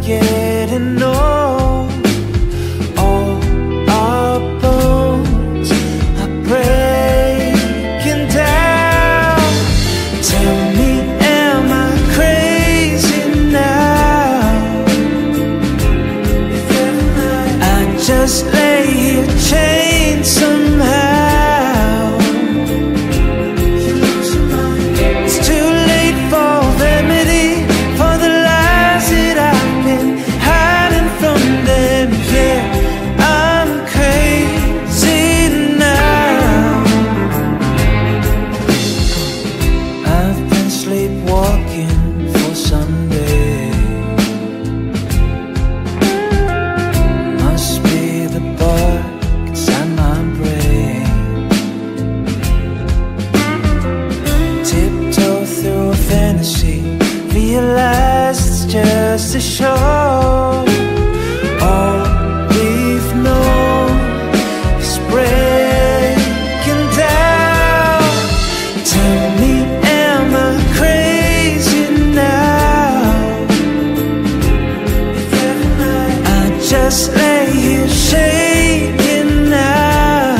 getting old. All our bones are breaking down. Tell me, am I crazy now? I just lay here chained somehow. It's too late for remedy for the lies that I've been hiding from them. Yeah, I'm crazy now. I've been sleepwalking for Sunday. Must be the bark inside my brain. Tiptoe through a fantasy, realize it's just a show. All we've known is breaking down. Tell me, am I crazy now? I just lay here shaking now.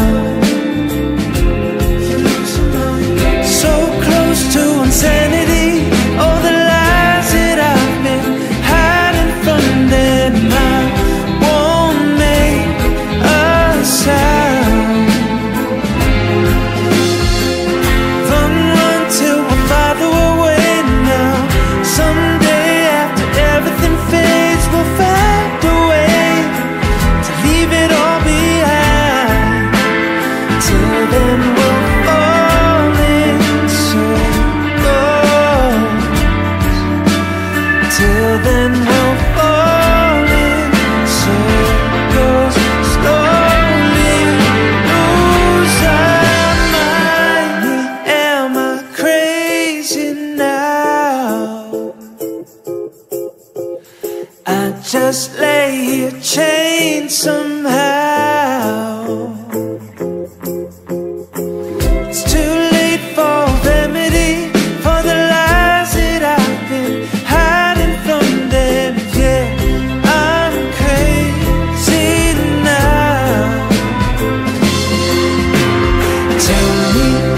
So close to insanity. All the lies that I've been hiding from them, I won't make a sound. Run, run till we're farther away now. Someday after everything fades, we'll find a way to leave it all behind. Till then we'll fall in circles. Till then we'll fall in circles. Slowly lose our mind. Am I crazy now? I just lay here chained somehow. It's too late for remedy for the lies that I've been hiding from them. Yeah, I'm crazy now. Tell me,